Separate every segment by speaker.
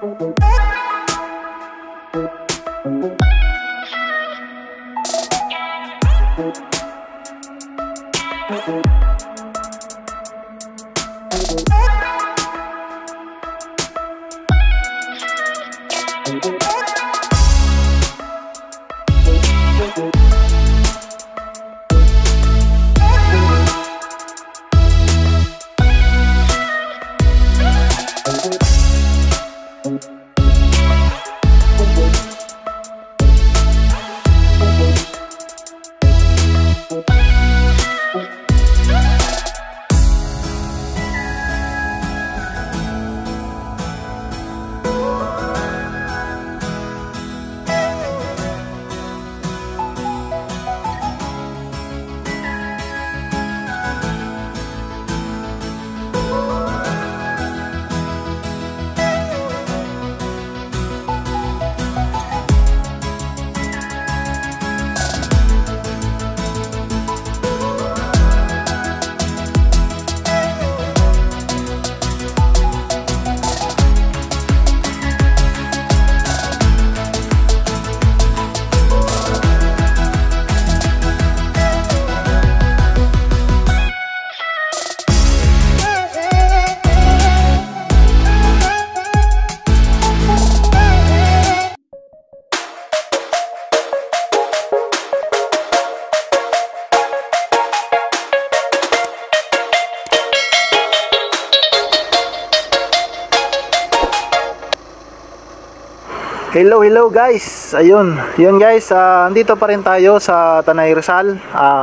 Speaker 1: Hello guys. Ayun guys, andito pa rin tayo sa Tanay Rizal.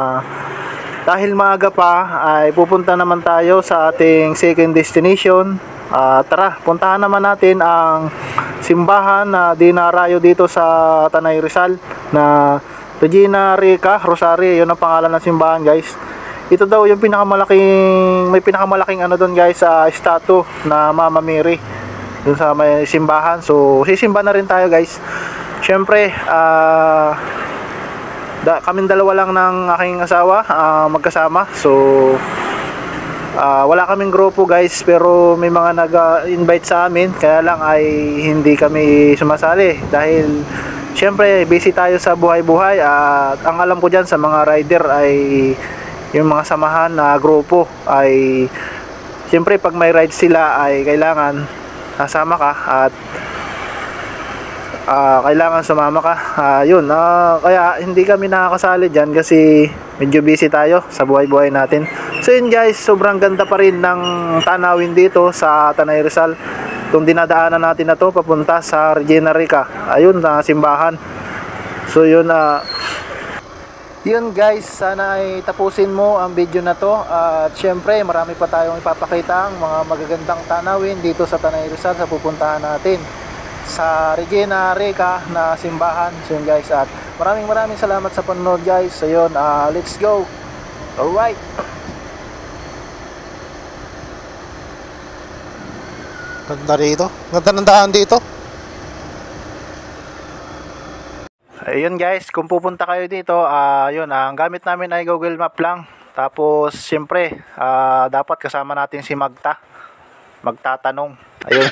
Speaker 1: Dahil maaga pa ay pupunta naman tayo sa ating second destination. Tara, puntahan naman natin ang simbahan na dinarayo dito sa Tanay Rizal na Regina Rica Rosarii. Yun ang pangalan ng simbahan guys. Ito daw yung may pinakamalaking ano doon guys, statue na Mama Mary dun sa may simbahan. So sisimba na rin tayo guys. Syempre kaming dalawa lang ng aking asawa magkasama. So wala kaming grupo guys, pero may mga nag-invite sa amin, kaya lang ay hindi kami sumasali dahil syempre busy tayo sa buhay-buhay. At ang alam ko dyan sa mga rider ay yung mga samahan na grupo ay syempre pag may ride sila ay kailangan kasama ka at kailangan sumama ka. Kaya hindi kami nakakasali dyan kasi medyo busy tayo sa buhay-buhay natin. So yun guys, sobrang ganda pa rin ng tanawin dito sa Tanay Rizal. Itong dinadaanan natin na to papunta sa Regina Rica, ayun na simbahan. So yun guys, sana ay tapusin mo ang video na to. At syempre marami pa tayong ipapakita ang mga magagandang tanawin dito sa Tanay Rizal sa pupuntahan natin sa Regina Rica na simbahan. So yun guys, at maraming salamat sa panonood guys. So yun, let's go. Alright, ganda rito, ganda ng daan dito. Ayun guys, kung pupunta kayo dito, yun, ang gamit namin ay Google Map lang. Tapos siyempre dapat kasama natin si magtatanong. Ayun.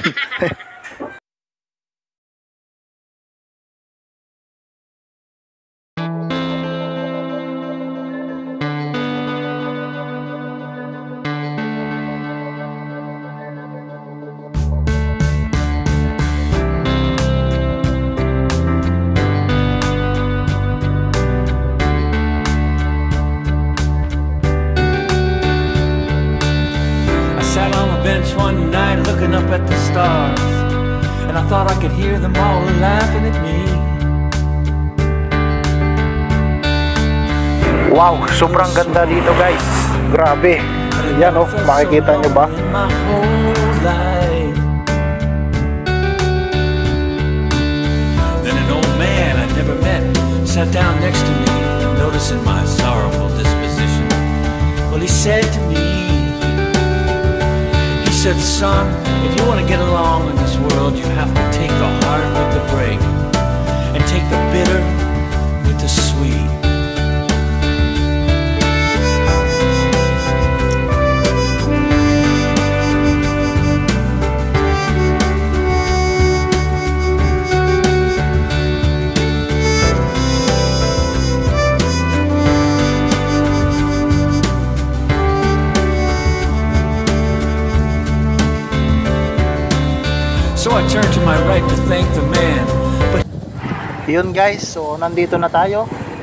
Speaker 2: One night looking up at the stars, and I thought I could hear them all laughing at me.
Speaker 1: Wow, sobrang ganda dito guys. Grabe. Yan makikita nyo ba?
Speaker 2: Then an old man I never met sat down next to me, noticing my sorrowful disposition. Well, he said to me, he said, son, if you want to get along in this world, you have to take the hard with the break and take the bitter with the sweet. I turned to my right to thank the man. But
Speaker 1: Yun guys, so nandito na tayo.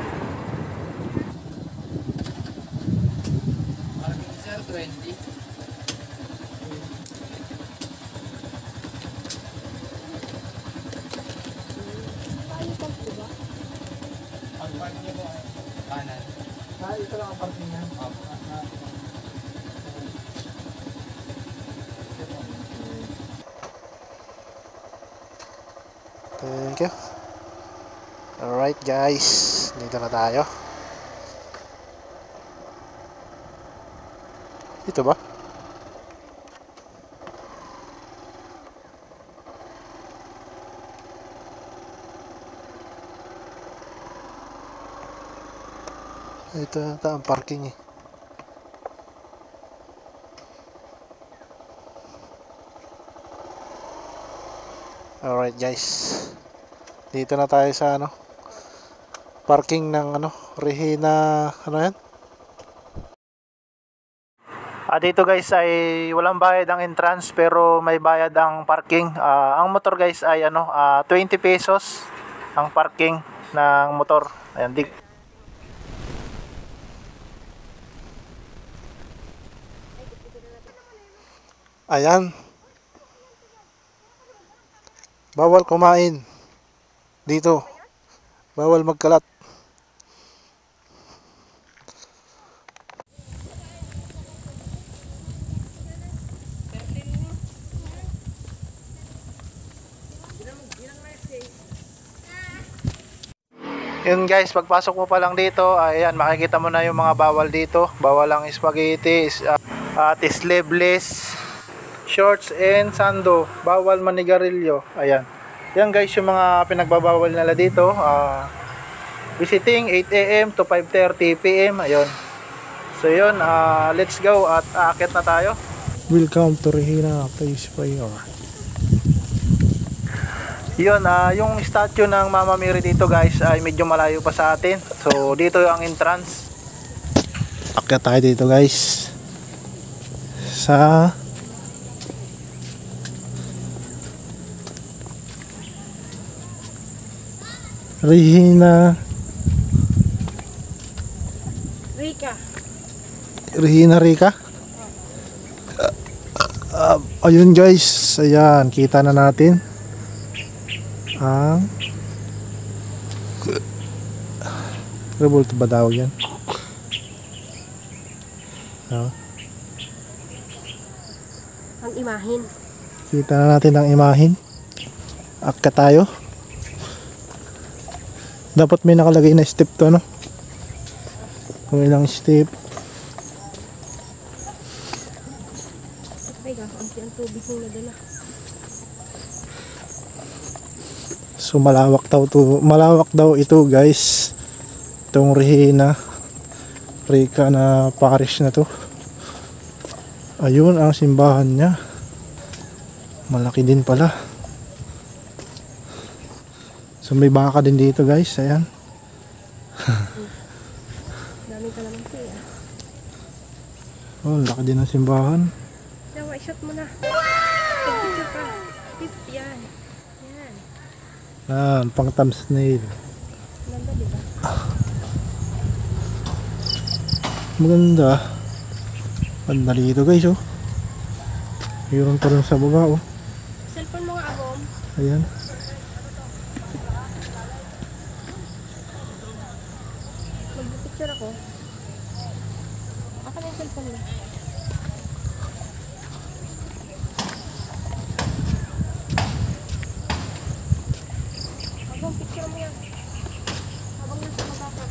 Speaker 1: Ito lang ang parking niya. Thank you. Alright guys, dito na tayo. Ito ba? Ito ata ang parking eh. Alright guys, dito na tayo sa parking ng Regina, yan? Dito guys ay walang bayad ang entrance pero may bayad ang parking. Ang motor guys ay 20 pesos ang parking ng motor. Ayan, Ayan. Bawal kumain dito. Bawal magkalat. Yun guys, pagpasok mo pa lang dito, ayan, makikita mo na yung mga bawal dito. Bawal ang spaghetti, at sleeveless shorts and sando. Bawal manigarilyo. Ayan. Yan guys yung mga pinagbabawal nila dito. Visiting 8 AM to 5:30 PM. Ayun. So yun, let's go at aakyat na tayo. Welcome to Regina, please pray. Yun, yung statue ng Mama Mary dito guys ay medyo malayo pa sa atin. So dito ang entrance. Akyat tayo dito guys sa Regina Rica. Regina Rica. Ayun guys, ayan, kita na natin ang revolt ba daw yan?
Speaker 3: Ang imahin.
Speaker 1: Kita na natin ang imahin. Akyat tayo. Dapat may nakalagay na step to, kung ilang step.
Speaker 3: Ay, ang tubig yung nadala.
Speaker 1: So malawak daw ito guys. Itong Regina Rica na parish na to. Ayun ang simbahan niya. Malaki din pala. So may baka din dito guys, ayan.
Speaker 3: Daming kalamansi
Speaker 1: Oh, laki din ng simbahan.
Speaker 3: Yawa, i-shot mo na. Picture pa. Yan. Yan.
Speaker 1: Pang thumbnail.
Speaker 3: Ganda, diba?
Speaker 1: Maganda. Ganda dito guys, oh. Mayroon pa rin sa baba, oh.
Speaker 3: Cellphone mo nga, Agom.
Speaker 1: Ayan.
Speaker 3: Mag-picture ako. Aka na yung cellphone mo. Agom, picture mo yan. Habang nasa baba ka.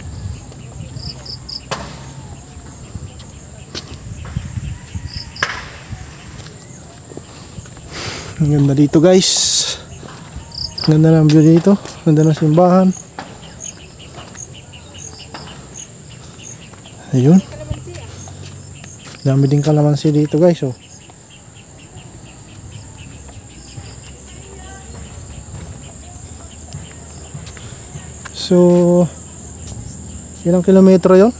Speaker 1: Ang ganda dito guys. Ang ganda ng view dito. Ang ganda ng simbahan. Ayun. Dami din kalamansi dito guys, oh. So ilang kilometro yon?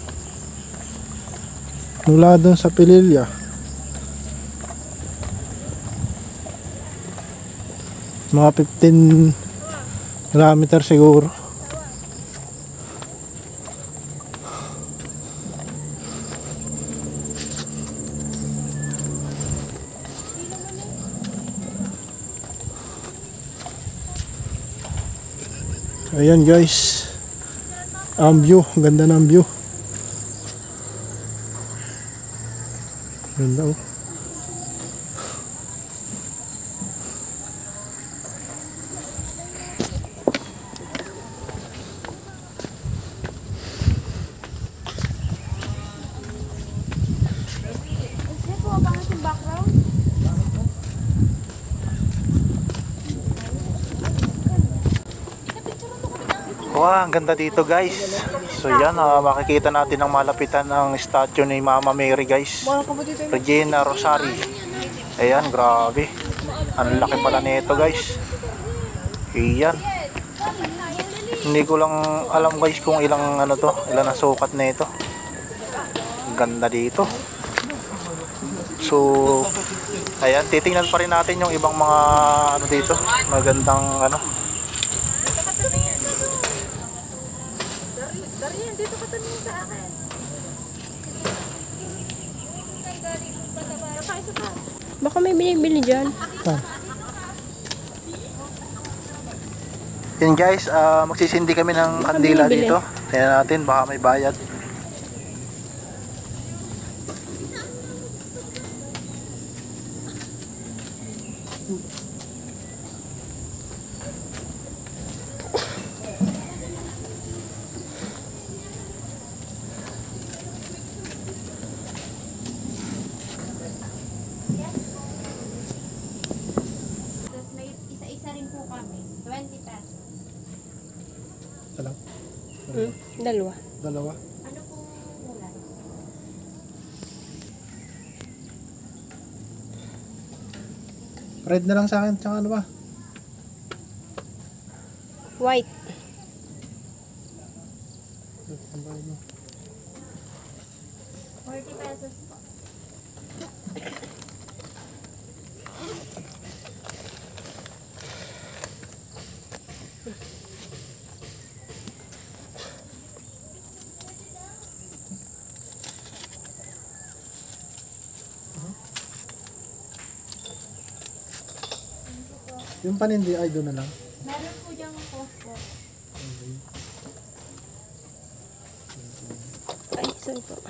Speaker 1: Mula dun sa Pililya. Mga 15 kilometer siguro. Ayan guys, ang view, ganda ng view. Ganda oh.
Speaker 3: Kasi po, bakit yung background?
Speaker 1: Wow, ang ganda dito guys. So yan, makikita natin ang malapitan ng statue ni Mama Mary guys. Regina Rosarii. Ayan, grabe. Ang laki pala nito guys. Ayan. Hindi ko lang alam guys kung ilang ano to, ilang nasukat na ito. Ang ganda dito. So, ayan, titingnan pa rin natin yung ibang mga ano dito. Magandang ano.
Speaker 3: Darian, dito ka tanong sa akin. Baka may binibili dyan.
Speaker 1: Yan guys, magsisindi kami ng kandila dito. Tingnan natin, baka may bayad.
Speaker 4: Tapos may isa-isa rin po kami. 20 pesos.
Speaker 1: Alam?
Speaker 3: Dalawa.
Speaker 1: Dalawa.
Speaker 4: Ano pong kulay?
Speaker 1: Red na lang sa akin, tsaka ano ba?
Speaker 3: White.
Speaker 1: Ano?
Speaker 4: 40 pesos po.
Speaker 1: Yung panindi ay doon na lang.
Speaker 4: Meron po diyang post-po.
Speaker 3: Ay, sorry po.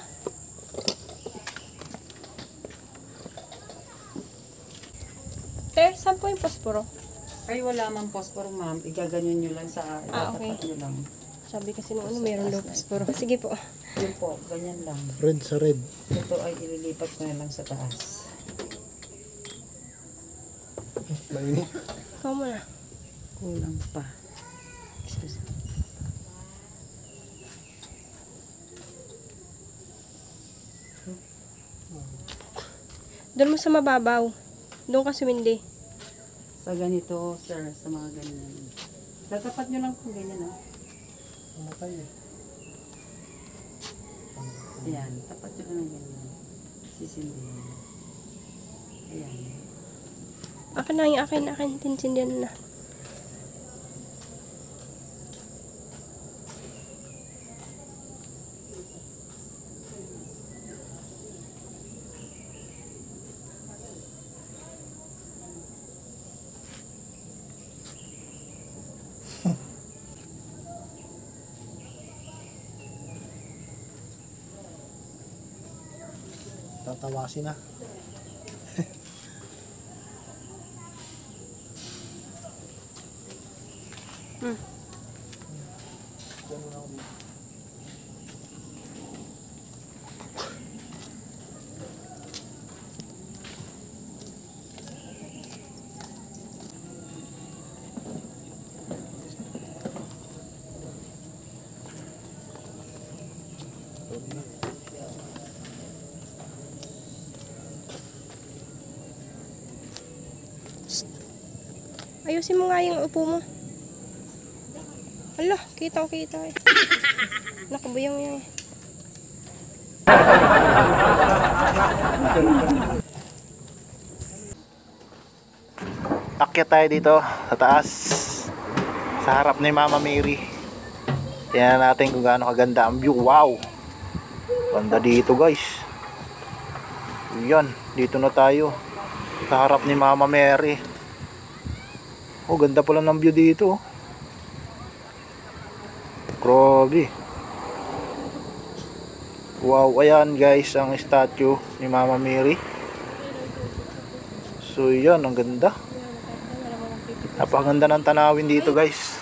Speaker 3: Saan po yung posporo?
Speaker 5: Ay, wala mang posporo, ma'am. Igaganyan nyo lang sa
Speaker 3: Okay.
Speaker 5: nyo lang.
Speaker 3: Sabi kasi nung ano, meron daw posporo. Sige po.
Speaker 5: Yun po, ganyan lang.
Speaker 1: Red sa red.
Speaker 5: Ito ay ililipat ko na lang sa taas.
Speaker 1: Mainit.
Speaker 3: Ikaw muna.
Speaker 5: Kulang pa. Excuse me.
Speaker 3: Doon mo sa mababaw. Doon ka sumindi.
Speaker 5: Sa ganito, sir, sa mga ganyan. Tatapat nyo lang kung ganyan, oh.
Speaker 1: Mamatay eh.
Speaker 5: Ayan, tapat nyo lang ng ganyan. Sisindihan. Ayan.
Speaker 3: Akin na yung akin. Tinsindihan na.
Speaker 1: Tatawasin na.
Speaker 3: Ayusin mo nga yung upo mo. Ala, kitang-kita eh. Nakabuyang yan eh.
Speaker 1: Aakyat tayo dito sa taas, sa harap ni Mama Mary. Tingnan natin kung gaano kaganda ang view. Wow, ganda dito guys. Yan, dito na tayo sa harap ni Mama Mary. Oh, ganda pala ng view dito. Grabe. Wow, ayan guys ang statue ni Mama Mary. So yan, ang ganda. Napakaganda ng tanawin dito guys.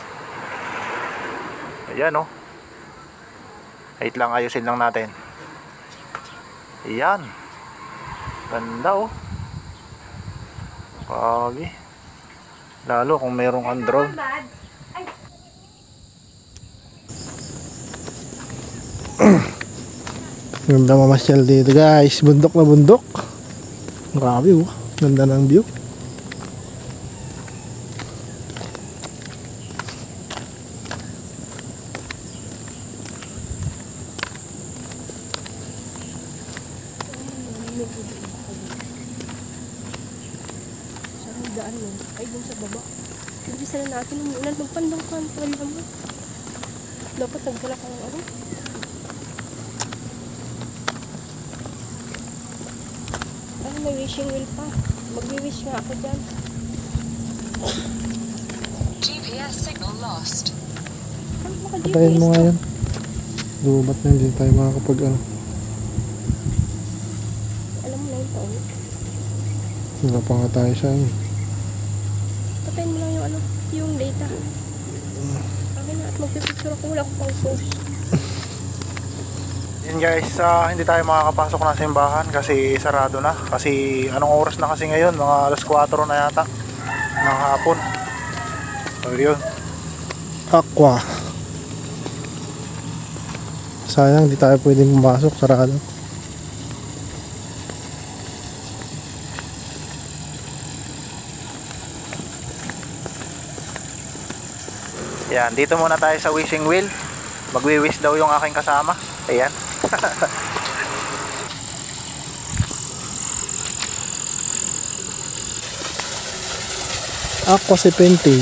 Speaker 1: Ayan oh. Wait lang, ayusin lang natin. Ayan. Ganda oh. Grabe. Lalo kung mayroong kang drone. Ganda mamasyal dito guys. Bundok na bundok. Grabe oh. Ganda ng view.
Speaker 3: Daan mo. Ay, dun sa baba. Ibisa na natin umuulan. Magpandong ka. Wala mo. Dapat nagdala kang ano. Ay, may wishing wheel pa. Mag-wish nga ako dyan.
Speaker 6: GPS signal lost.
Speaker 3: Ano ba
Speaker 1: Patayin mo
Speaker 3: ka-GPS
Speaker 1: nga
Speaker 3: to?
Speaker 1: yan. Lumat na hindi tayo makakapag ano.
Speaker 3: Alam mo na yung taon.
Speaker 1: Wala pa nga tayo sa inyo.
Speaker 3: Patayin mo lang yung ano, yung data. Akin na at magpipicture ako. Wala ko pang post.
Speaker 1: Yan guys, hindi tayo makakapasok na sa simbahan kasi sarado na. Kasi anong oras na kasi ngayon? Mga alas 4 na yata ng hapon. So yun. Aqua. Sayang, hindi tayo pwedeng pumasok, sarado. Yan, dito muna tayo sa wishing wheel. Magwi-wish daw yung aking kasama. Ayan. Ako si Penti.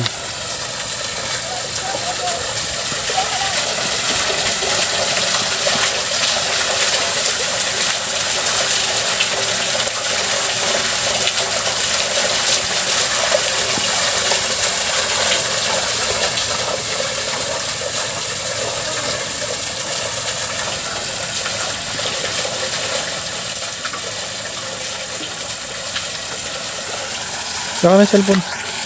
Speaker 1: Saka na cellphone.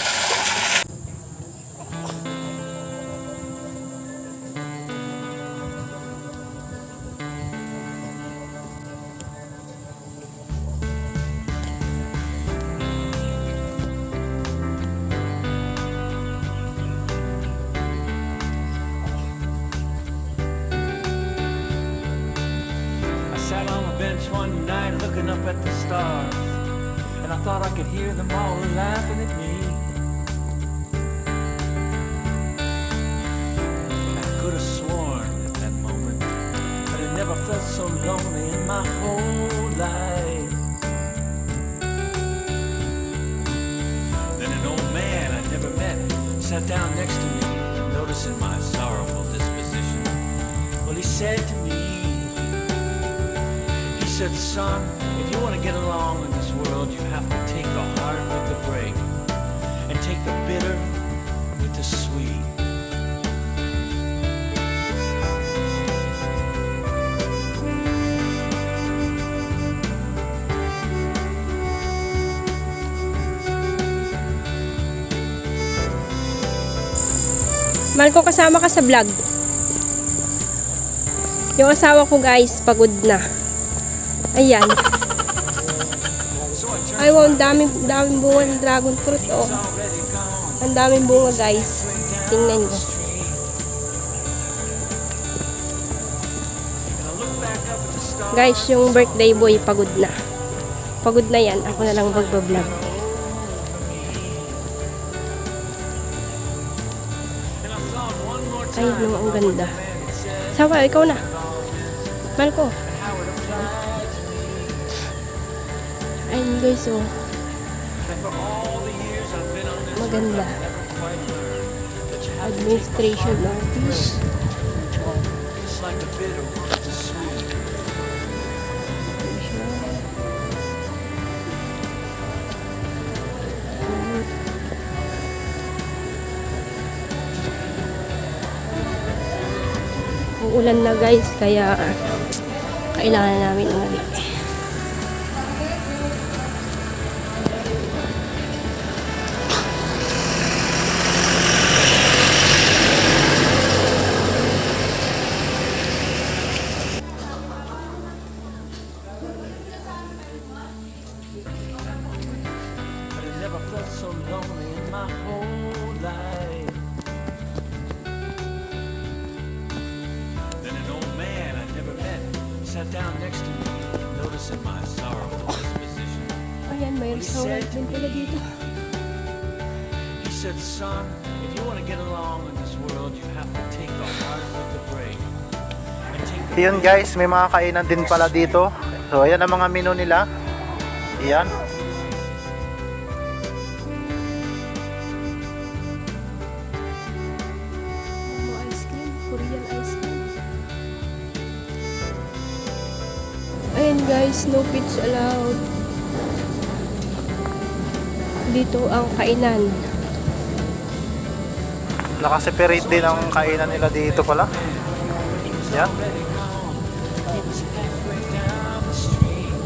Speaker 2: I sat on a bench one night looking up at the stars, and I thought I could hear them all laughing at me. I could have sworn at that moment that I never felt so lonely in my whole life. Then an old man I never met sat down next to me, noticing my sorrowful disposition. Well, he said to me, he said, son, if you want to get along in this world, you have to take the hard with the break and take the bitter with the sweet.
Speaker 3: Mahal ko, kasama ka sa vlog. Yung asawa ko guys, pagod na. Ayan. Ay wow, ang daming bunga ng dragon fruit oh. Ang daming bunga guys. Tingnan nyo. Guys, yung birthday boy pagod na. Pagod na yan. Ako na lang magbablog. Ay, no, ang ganda. Sawa, ikaw na. Mahal ko. Ayun guys, oh. Ganda. Administration office.
Speaker 2: It's like the bitter with the sweet.
Speaker 3: Uulan na guys, kaya kailangan namin umuwi.
Speaker 2: But I never felt so lonely in my whole life. Then an old man I never met sat down next to me, noticing my sorrowful disposition.
Speaker 3: Ayan, may restaurant din pala dito.
Speaker 2: He said, son, if you want to get along in this world, you have to take the hard with the brave. And take the
Speaker 1: Yun guys, may mga kainan din pala dito. So ayan ang mga menu nila. Ayan.
Speaker 3: Momo ice cream, Korean ice cream. Ayan guys, no pets allowed. Dito ang kainan.
Speaker 1: Nakaseparate din ang kainan nila dito pala. Ayan.
Speaker 2: down the street.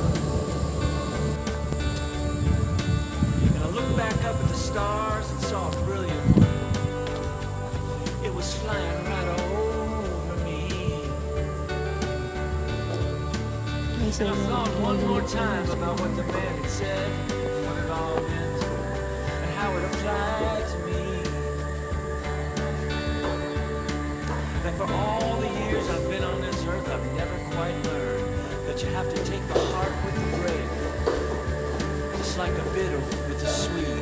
Speaker 2: And I looked back up at the stars and saw a brilliant one. It was flying right over me.
Speaker 3: May
Speaker 2: And I
Speaker 3: solo.
Speaker 2: thought one more time about what the man had said, what it all meant, and how it applied to me. That for all the years I've been on this earth, I've never quite learned that you have to take the hard with the brave, just like a bitter with the sweet.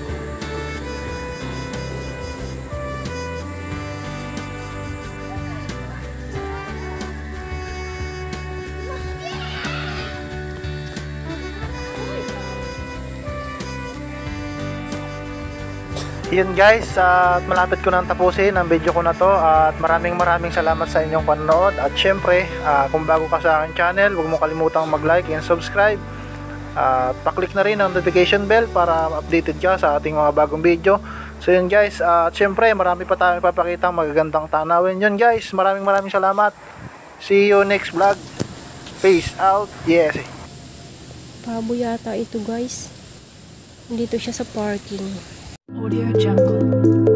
Speaker 1: Yun guys, at malapit ko nang tapusin ang video ko na to, at maraming salamat sa inyong panonood. At syempre, kung bago ka sa aking channel, huwag mo kalimutang mag-like and subscribe. Pa-click na rin ang notification bell para updated ka sa ating mga bagong video. So yun guys, at syempre marami pa tayong ipapakitang magagandang tanawin. Yun guys, maraming salamat. See you next vlog. Peace out. Yes.
Speaker 3: Pabo yata ito guys. Dito siya sa parking.
Speaker 6: Audio Jungle.